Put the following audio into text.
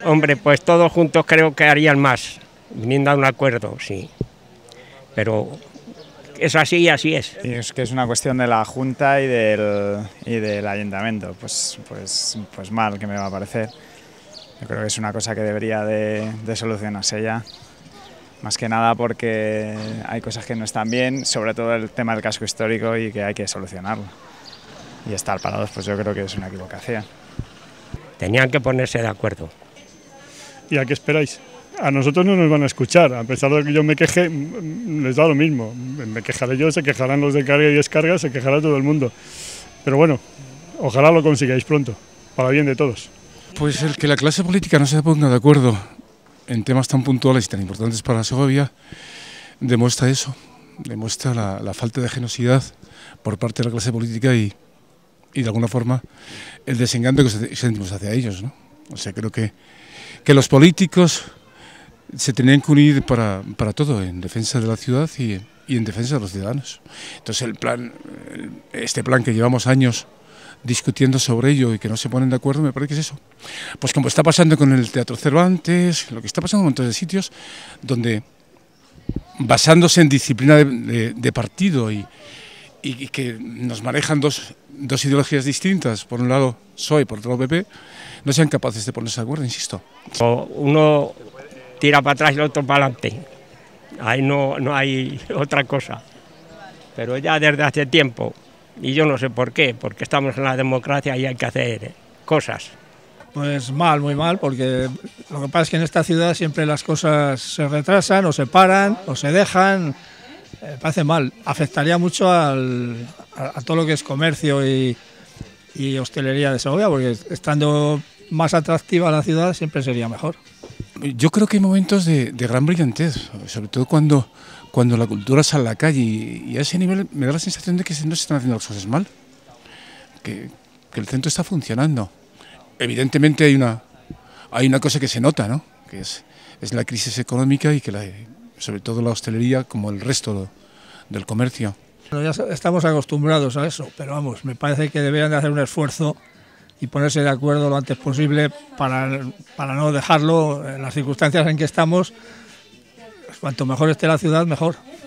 Hombre, pues todos juntos creo que harían más, viniendo a un acuerdo, sí. Pero es así y así es. Y es que es una cuestión de la Junta y del Ayuntamiento, pues mal que me va a parecer. Yo creo que es una cosa que debería de solucionarse ya. Más que nada porque hay cosas que no están bien, sobre todo el tema del casco histórico y que hay que solucionarlo. Y estar parados, pues yo creo que es una equivocación. Tenían que ponerse de acuerdo. ¿Y a qué esperáis? A nosotros no nos van a escuchar, a pesar de que yo me queje, les da lo mismo. Me quejaré yo, se quejarán los de carga y descarga, se quejará todo el mundo. Pero bueno, ojalá lo consigáis pronto, para bien de todos. Pues el que la clase política no se ponga de acuerdo en temas tan puntuales y tan importantes para Segovia demuestra eso, demuestra la falta de generosidad por parte de la clase política y de alguna forma el desencanto que sentimos hacia ellos, ¿no? O sea, creo que los políticos se tenían que unir para todo, en defensa de la ciudad y en defensa de los ciudadanos. Entonces este plan que llevamos años discutiendo sobre ello y que no se ponen de acuerdo, me parece que es eso. Pues como está pasando con el Teatro Cervantes, lo que está pasando en un montón de sitios donde, basándose en disciplina de partido y que nos manejan dos ideologías distintas, por un lado PSOE y por otro lado PP, no sean capaces de ponerse de acuerdo, insisto. Uno tira para atrás y el otro para adelante. Ahí no hay otra cosa. Pero ya desde hace tiempo, y yo no sé por qué, porque estamos en la democracia y hay que hacer cosas. Pues mal, muy mal, porque lo que pasa es que en esta ciudad siempre las cosas se retrasan o se paran o se dejan. Parece mal, afectaría mucho a todo lo que es comercio y hostelería de Segovia, porque estando más atractiva la ciudad siempre sería mejor. Yo creo que hay momentos de gran brillantez, sobre todo cuando la cultura sale a la calle y a ese nivel me da la sensación de que no se están haciendo las cosas mal, que el centro está funcionando. Evidentemente hay una cosa que se nota, ¿no? Que es la crisis económica y que sobre todo la hostelería, como el resto del comercio. Bueno, ya estamos acostumbrados a eso, pero vamos, me parece que deberían de hacer un esfuerzo y ponerse de acuerdo lo antes posible para no dejarlo en las circunstancias en que estamos. Cuanto mejor esté la ciudad, mejor.